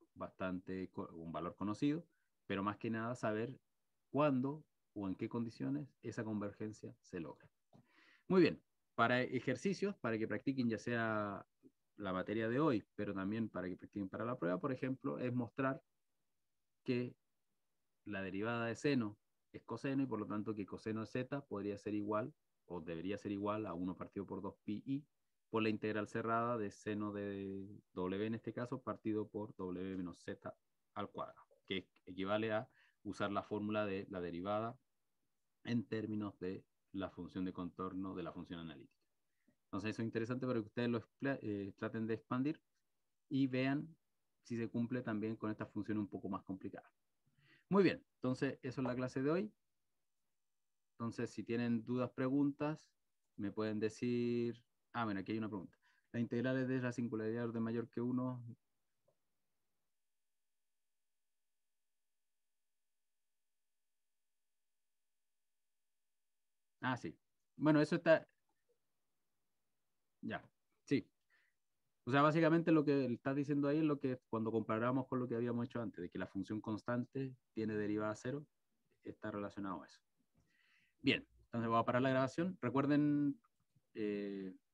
Speaker 1: un valor conocido, pero más que nada saber cuándo o en qué condiciones esa convergencia se logra. Muy bien, para ejercicios, para que practiquen ya sea la materia de hoy, pero también para que practiquen para la prueba, por ejemplo, es mostrar que la derivada de seno es coseno y por lo tanto que coseno de z podría ser igual o debería ser igual a 1 partido por 2pi por la integral cerrada de seno de w en este caso partido por w menos z al cuadrado, que equivale a usar la fórmula de la derivada en términos de la función de contorno de la función analítica. Entonces eso es interesante para que ustedes lo traten de expandir y vean si se cumple también con esta función un poco más complicada. Muy bien, entonces eso es la clase de hoy. Entonces, si tienen dudas, preguntas, me pueden decir... Ah, bueno, aquí hay una pregunta. ¿La integral es de la singularidad de orden mayor que 1? Ah, sí. Bueno, eso está... Ya, sí. O sea, básicamente lo que estás diciendo ahí es lo que cuando comparamos con lo que habíamos hecho antes, de que la función constante tiene derivada cero, está relacionado a eso. Bien, entonces voy a parar la grabación. Recuerden